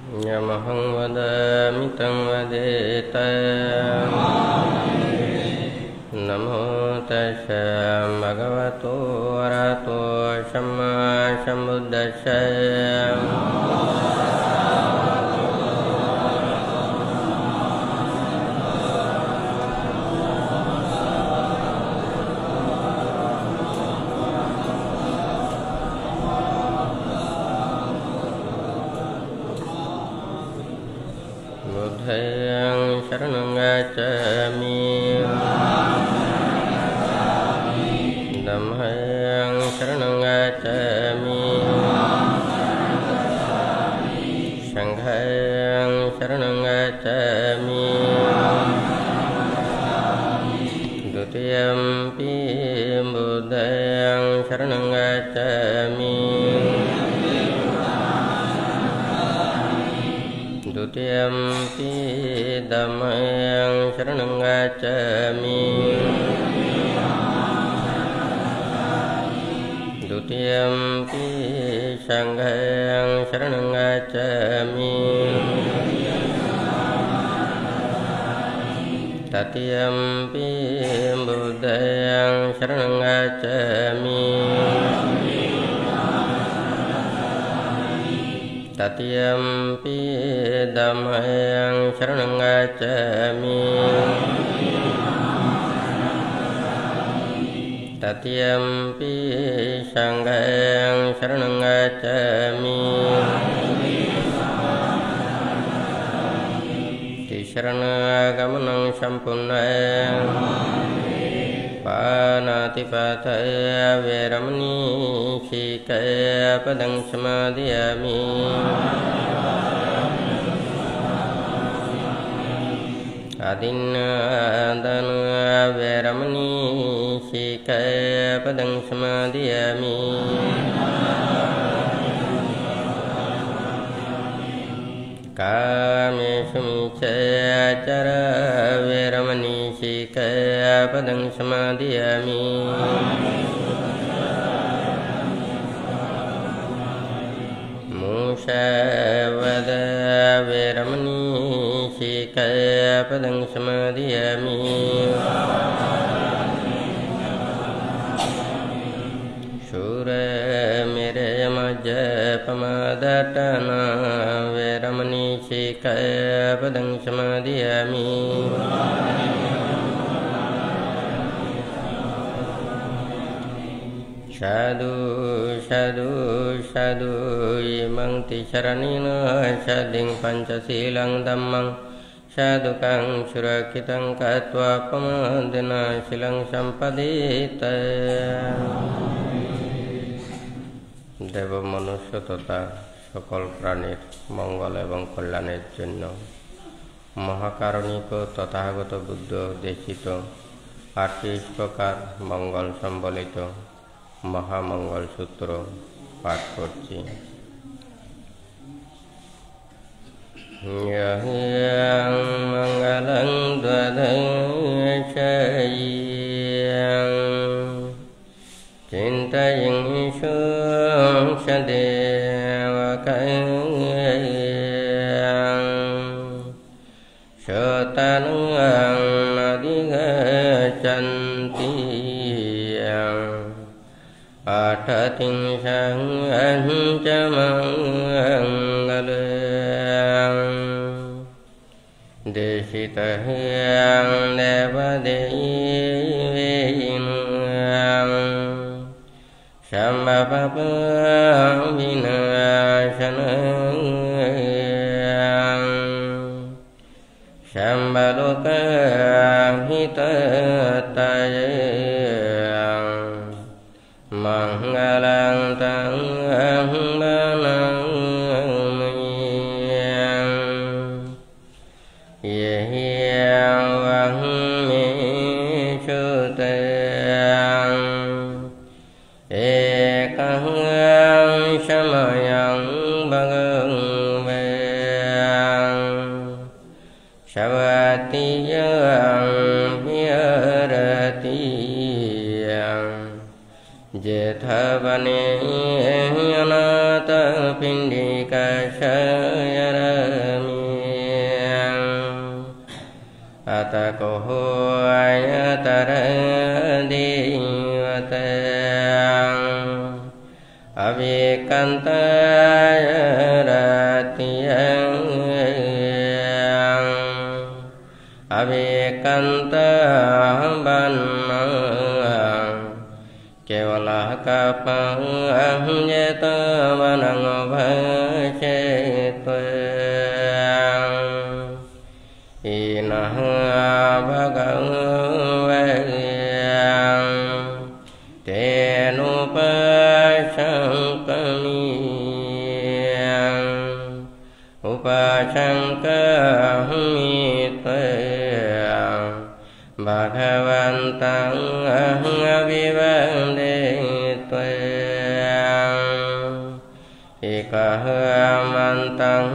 Yamahang vadami tang vadeta. Namo tassa bhagavato arahato samma sambuddhassa. Buddhang saranang gacchami. Dhammang saranang gacchami. Sanghang saranang gacchami. Dutiyampi buddhang saranang gacchami. Dutiyampi dhammang saranang gacchami. Dutiyampi sanghang saranang gacchami. Tatiyampi buddhang saranang gacchami. Tatiyampi dhammang saranang gacchami. Tatiyampi sanghang saranang gacchami. Tisarana gamanang sampurnang. Panatipataya veramani sikkhapadang samadhiyami. Adinādana veramani sikkhapadang samadhiyami. Kāmeṣu miccacara veramani sikkhapadang samadhiyami. Musāvada veramani sikkhapadang samadhiyami. Sūramire majjapamadāṭana veramani sikkhapadang samadhiyami. Sadhu sadhu sadhu imang tisaranina sading pancasilang dhammang sadukang surakitang katva pamadena silang sampadita. দেব মনুষ্য তথা সকল প্রাণীর মঙ্গল এবং কল্যাণের জন্য মহাকারণিক তথাগত বুদ্ধ দেশিত 38 প্রকার মঙ্গল সম্বলিত মহামঙ্গল সূত্র পাঠ করছি। Yang manggalang dwadayacayang cintayang isyong sadewakayang syotanang nadigacantiyang atating sang ancamanggalang desitahang devadevinang sambapapang vinasanang sambalokang hitatayang manggalang tangang banang yang wang me chutang ekang samayang bagang vang savatiyang viharatiyang jethavane anata pindika shayara di Avikantaya ratiyang Avikantaya banang Kevala kapang jeta vanang bhajetang Inaha bhagavayang Tenupasangkamiyang Upasangkamitayang Bhagavantang abhivandetayang Ikahamantang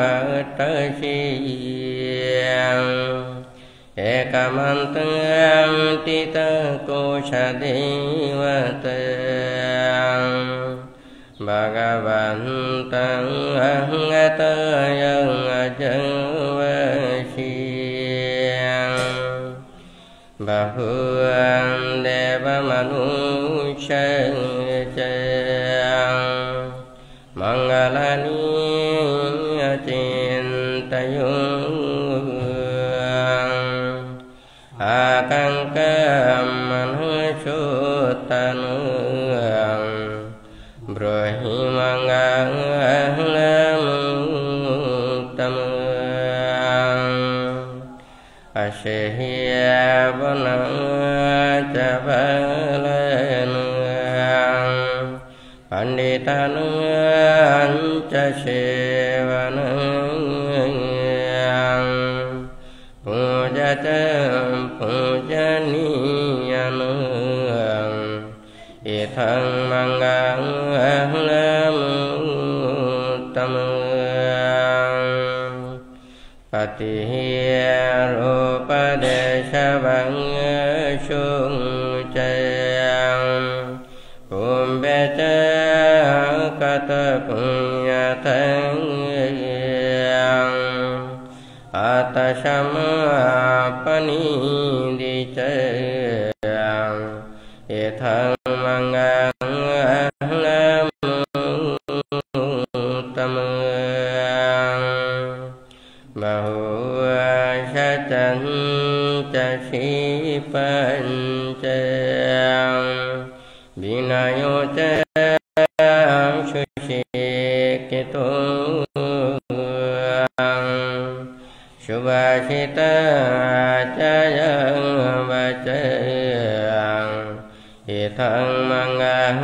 atasiyang Ekamantang tita kosadewatayang Bhagavantang atayang ajavasiyang Bahuang deva manusyang Mangalani acintayung Akangkam manusyutanang Brahimanggang Asihya banang cabalanang Panditanang casevanang Pujatam pujaniyanang Ithang manggang tamang Patiya rupa desabang sungcayang Kumbeca kata punyatang Atasama panidicayang Ithang manggang Bahwa syatan casipancayang Binayo cayang susikituyang Subhasita cayang bacayang Ithang manggang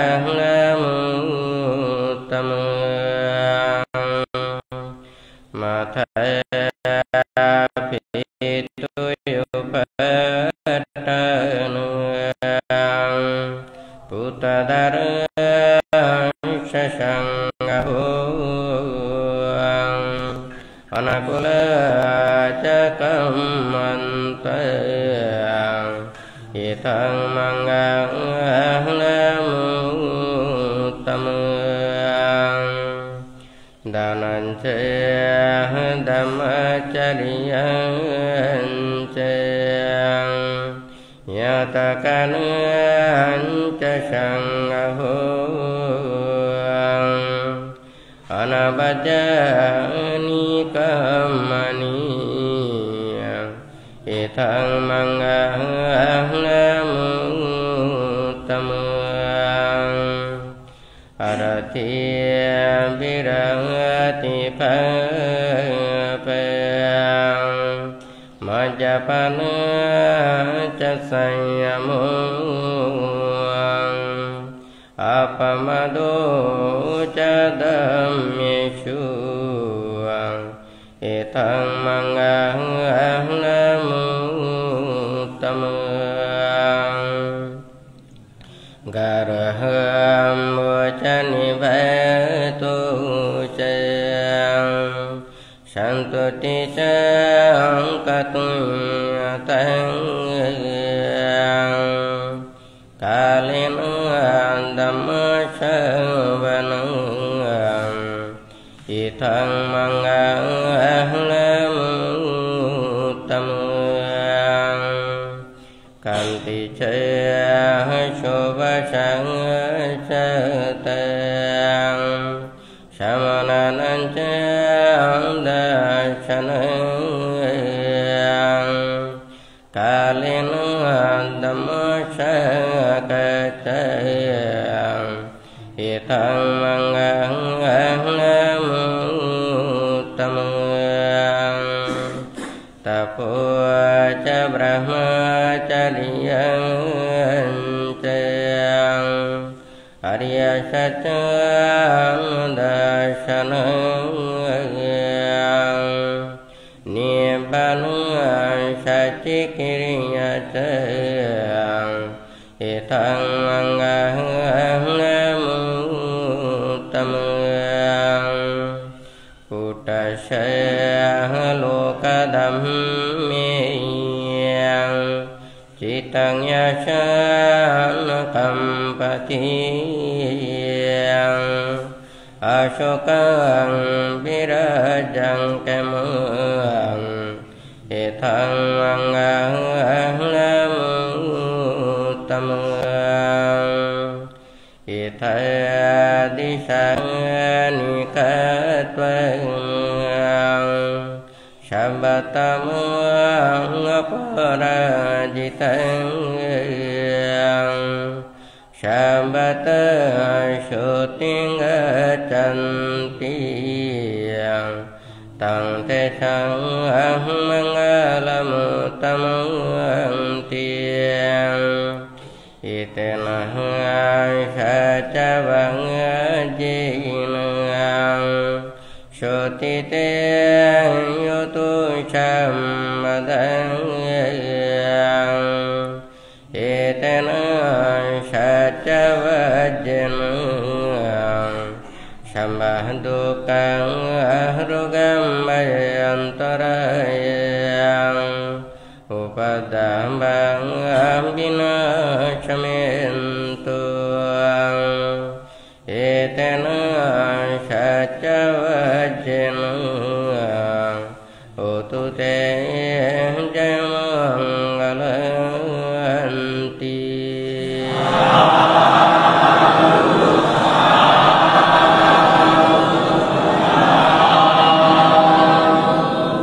Mataya pituyo patanang Putadarang sasangahuang Anakula cakamantayang Ithang manggang Danancaya dhammacariyan cayang Nyatakanan casangahuang Anabajani kamaniyang Ithang manggang Aratiya birangati papayang Majapana casayamuang Apamado cadamyesyuang Ithang manggang Garaham wacani batu cayang Santuti cayang katunyatang Kalinang dhammasavanang Ithang manggang tamuang Samananancang dasanang Kalina Dhammasakacayang Hitang mangang namutamang Tapuaca brahmacariyang cayang Arya satang dasanang Nibbana sacikiriya cayang Hitang mangang namutamang Kutasaya lokadhammiyang Citang yasana kampatiyang Asokang birajang kemang Hitang mangang namutamang Hitaya disang nikatwang Sabbatamang aparajitang Sabbata syuting acantiyang Tang tesang mangalamutamang tiyang Itenah sacabang jinang Syutiteng yutu sammadang Itenah sacabajinang Sambah dukang ahrugam bayantarayang Upadambang abina